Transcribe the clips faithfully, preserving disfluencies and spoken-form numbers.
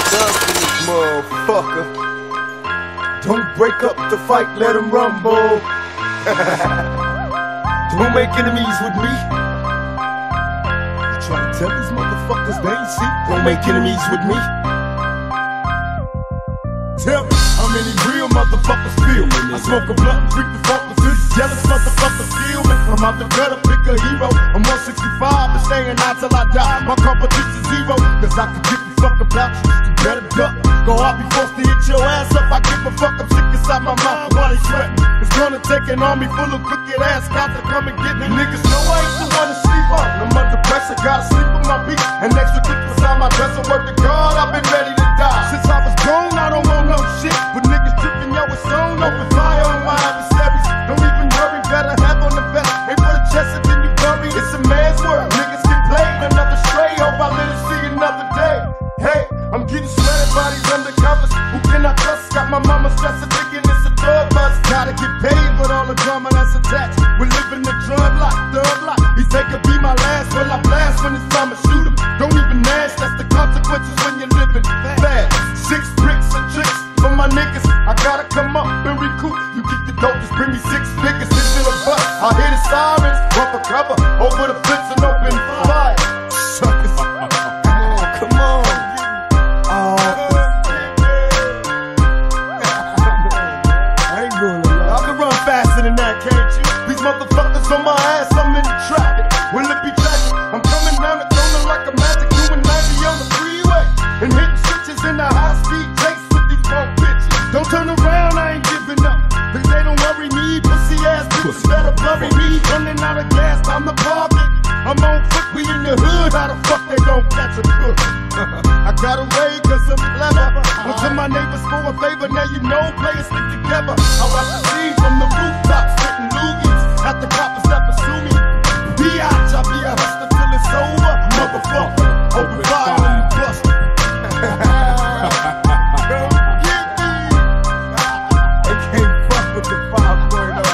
thugs in this motherfucker. Don't break up the fight, let them rumble. Don't make enemies with me. You try to tell these motherfuckers they ain't see. Don't make enemies with me. Tell me how many real motherfuckers feel me. I smoke a blunt and drink the funk with these jealous motherfuckers feel me. I'm out the gutter, pick a hero. I'm one sixty-five, but staying out till I die. My competition's zero, cause I can give a fuck about you. You better duck. Go out be forced to hit your ass up. I give a fuck, I'm sick inside my mouth while they sweating. It's gonna take an army full of crooked ass cops to come and get me. Niggas know I ain't the one to sleep on. I'm under pressure, gotta sleep with my beat. An extra clip beside my dresser, word to God, I've been ready to die. Since I was gone, I don't want no shit. But niggas tripping, yo, it's on. Open fire on my adversaries. Don't even worry, better have on the vest. Ain't for the chest and then you worry. It's a man's world, niggas get played. Another stray, hope I live to see another day. Hey, I'm getting sweated by these undercovers. Who can I trust? Got my mama stressing, thinking it's a drug bust. Gotta get paid with all the drama that's attached. We're living the drug life, thug life. He say could be my last, well I blast when it's time to shoot him. Don't even ask, that's the consequences when you're living fast. Six bricks and tricks for my niggas. I gotta come up and recoup. You keep the dope, just bring me six figures. This in a bus, I hear the sirens. Run for cover, over the fence and open fire. Suckers, come on. Faster than that, can't you? These motherfuckers on my ass, I'm in the traffic. Will it be tragic? I'm coming round the corner like a magic, doing ninety on the freeway and hitting switches in the high-speed chase with these punk bitches. Don't turn around, I ain't giving up. Cause they don't worry me, pussy ass bitches better bury me. Running out of gas, time to park it. I'm on foot, we in the hood. How the fuck they gon' catch a crook? I got away cause I'm clever. Went to my neighbors for a favor, now you know players stick together. I watch the scene from the rooftops, spitting loogies. At the coppers that pursue me. B I G, I'll be a hustler till it's over. Motherfucker, open fire when you bust. They can't fuck with the five point oh.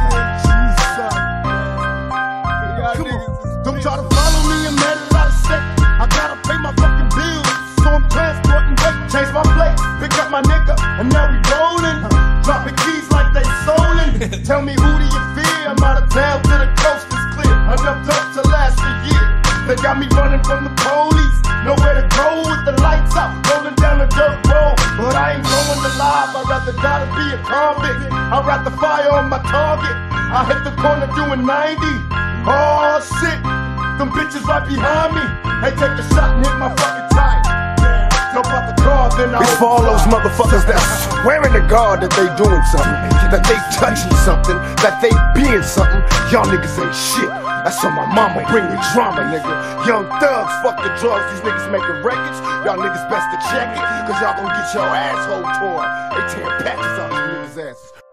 Come on, don't try to follow me, I'm mad at out of state. I gotta pay my fucking bills, so I'm transporting weight. Change my plate, pick up my nigga, and now we rolling. Dropping keys like they stolen. Tell me who do you fear? I'm out of town till the coast is clear. Enough talk to last a year. They got me running from the police. Nowhere to go with the lights out, rolling down the dirt road. But I ain't going alive, I'd rather die than be a convict. I'd rather fire on my target. I hit the corner doing ninety. Oh shit, them bitches right behind me. Hey, take a shot and hit my fucking tire. Jump out the car, then I. It's for all those motherfuckers that swearing to God that they doing something, that they touching something, that they being something. Y'all niggas ain't shit. That's on my mama, bring the drama, nigga. Young thugs, fuck the drugs, these niggas making records. Y'all niggas best to check it, cause y'all gonna get your asshole torn. They tearing patches out these niggas' asses.